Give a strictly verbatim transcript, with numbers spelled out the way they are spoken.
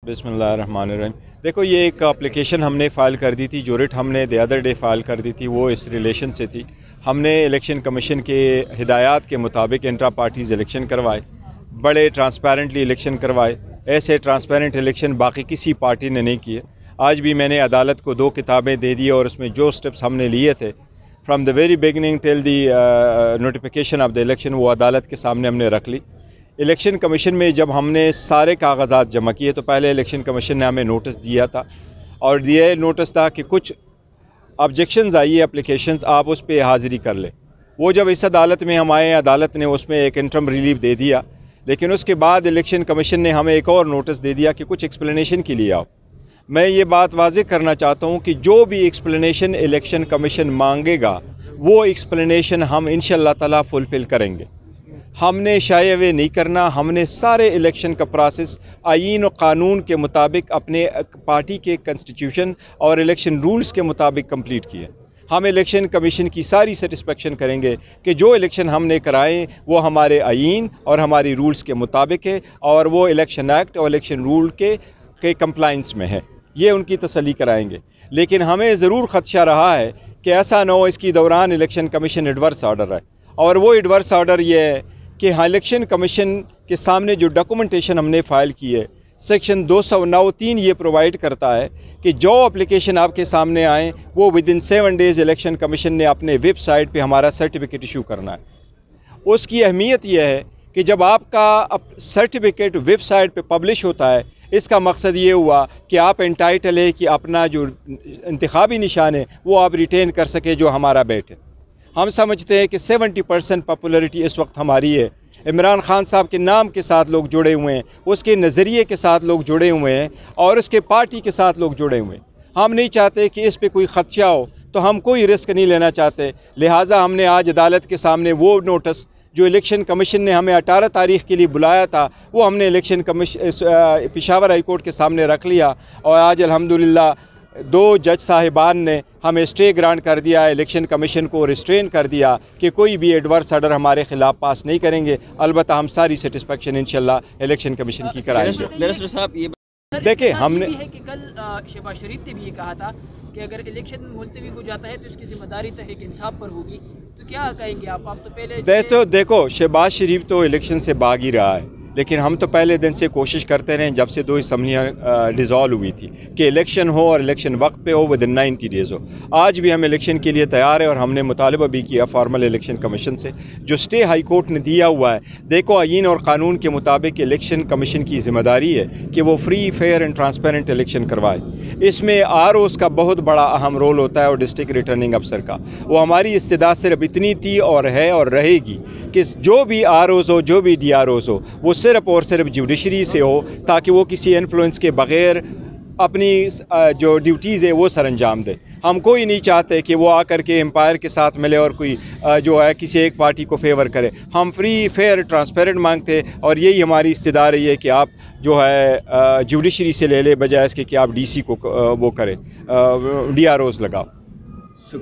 बिस्मिल्लाहिर्रहमानिर्रहीम। देखो, ये एक एप्लीकेशन हमने फ़ाइल कर दी थी, जो रिट हमने द अदर डे फ़ाइल कर दी थी, वो इस रिलेशन से थी। हमने इलेक्शन कमीशन के हिदायत के मुताबिक इंट्रा पार्टीज़ इलेक्शन करवाए, बड़े ट्रांसपेरेंटली इलेक्शन करवाए। ऐसे ट्रांसपेरेंट इलेक्शन बाकी किसी पार्टी ने नहीं किए। आज भी मैंने अदालत को दो किताबें दे दी और उसमें जो स्टेप्स हमने लिए थे from the very beginning till the notification of the election, वो अदालत के सामने हमने रख ली। इलेक्शन कमीशन में जब हमने सारे कागजात जमा किए तो पहले इलेक्शन कमीशन ने हमें नोटिस दिया था, और ये नोटिस था कि कुछ ऑब्जेक्शंस आई है एप्लीकेशंस, आप उस पर हाज़िरी कर ले। वो जब इस अदालत में हम आए, अदालत ने उसमें एक इंटरम रिलीफ दे दिया, लेकिन उसके बाद इलेक्शन कमीशन ने हमें एक और नोटिस दे दिया कि कुछ एक्सप्लेनेशन के लिए आओ। मैं ये बात वाज़ेह करना चाहता हूँ कि जो भी एक्सप्लेनेशन इलेक्शन कमीशन मांगेगा वो एक्सप्लेनेशन हम इंशाअल्लाह ताला फुलफ़िल करेंगे। हमने शाये वे नहीं करना। हमने सारे इलेक्शन का प्रोसेस आईन और क़ानून के मुताबिक अपने पार्टी के कॉन्स्टिट्यूशन और इलेक्शन रूल्स के मुताबिक कंप्लीट किए। हम इलेक्शन कमीशन की सारी सेटिस्फेक्शन करेंगे कि जो इलेक्शन हमने कराएं वो हमारे आईन और हमारी रूल्स के मुताबिक है और वो इलेक्शन एक्ट और इलेक्शन रूल के के कंप्लाइंस में है। ये उनकी तसल्ली कराएंगे। लेकिन हमें ज़रूर ख़दशा रहा है कि ऐसा न हो इसकी दौरान इलेक्शन कमीशन एडवर्स ऑर्डर है, और वो एडवर्स ऑर्डर ये है कि हाँ, इलेक्शन कमीशन के सामने जो डॉक्यूमेंटेशन हमने फ़ाइल की है, सेक्शन दो सौ नौ तीन ये प्रोवाइड करता है कि जो एप्लीकेशन आपके सामने आए वो within seven days election commission ने अपने वेबसाइट पे हमारा सर्टिफिकेट इशू करना है। उसकी अहमियत यह है कि जब आपका सर्टिफिकेट वेबसाइट पे पब्लिश होता है, इसका मकसद ये हुआ कि आप एंटाइटल है कि अपना जो इंतखाबी निशान है वो आप रिटेन कर सके, जो हमारा बैट है। हम समझते हैं कि सत्तर परसेंट पॉपुलरिटी इस वक्त हमारी है। इमरान खान साहब के नाम के साथ लोग जुड़े हुए हैं, उसके नज़रिए के साथ लोग जुड़े हुए हैं और उसके पार्टी के साथ लोग जुड़े हुए हैं। हम नहीं चाहते कि इस पे कोई ख़दशा हो, तो हम कोई रिस्क नहीं लेना चाहते। लिहाजा हमने आज अदालत के सामने वो नोटिस जो इलेक्शन कमीशन ने हमें अठारह तारीख़ के लिए बुलाया था, वो हमने election commission Peshawar high court के सामने रख लिया, और आज अल्हम्दुलिल्लाह दो जज साहिबान ने हमें स्टे ग्रांट कर दिया है। इलेक्शन कमीशन को रिस्ट्रेन कर दिया कि कोई भी एडवर्स ऑर्डर हमारे ख़िलाफ़ पास नहीं करेंगे। अलबत्ता हम सारी सेटिस्फेक्शन इंशाल्लाह इलेक्शन कमीशन की कराएंगे। बैरिस्टर साहब, ये देखिए, हमने है कि कल शहबाज शरीफ ने भी ये कहा था कि अगर इलेक्शन मुलतवी हो जाता है तो इसकी जिम्मेदारी तहरीक इंसाफ पर होगी, तो क्या कहेंगे आप? आप तो पहले दे तो देखो, शहबाज शरीफ तो इलेक्शन से भाग ही रहा है, लेकिन हम तो पहले दिन से कोशिश करते रहे जब से दो असम्बलियाँ डिज़ोल्व हुई थी कि इलेक्शन हो और इलेक्शन वक्त पे हो, विद इन नाइन्टी डेज़ हो। आज भी हम इलेक्शन के लिए तैयार है और हमने मुतालबा भी किया फॉर्मल इलेक्शन कमीशन से, जो स्टे हाई कोर्ट ने दिया हुआ है। देखो, आईन और क़ानून के मुताबिक इलेक्शन कमीशन की ज़िम्मेदारी है कि वो free, fair and transparent election करवाए। इसमें आर ओज़ का बहुत बड़ा अहम रोल होता है और डिस्ट्रिक्ट रिटर्निंग अफसर का। वो हमारी इस्तेदाद सिर्फ इतनी थी और है और रहेगी कि जो भी आर ओज़ हो, जो भी डी आर ओज़ हो, वो सिर्फ और सिर्फ जुडिशरी से हो, ताकि वो किसी इन्फ्लुएंस के बग़ैर अपनी जो ड्यूटीज़ है वो सरअंजाम दे। हम कोई नहीं चाहते कि वो आकर के एम्पायर के साथ मिले और कोई जो है किसी एक पार्टी को फेवर करे। हम फ्री, फेयर, ट्रांसपेरेंट मांगते, और यही हमारी इस्तेदाद रही है कि आप जो है जुडिशरी से ले ले, बजाय इसके कि आप डी सी को वो करें, डी आर ओज़ लगाओ।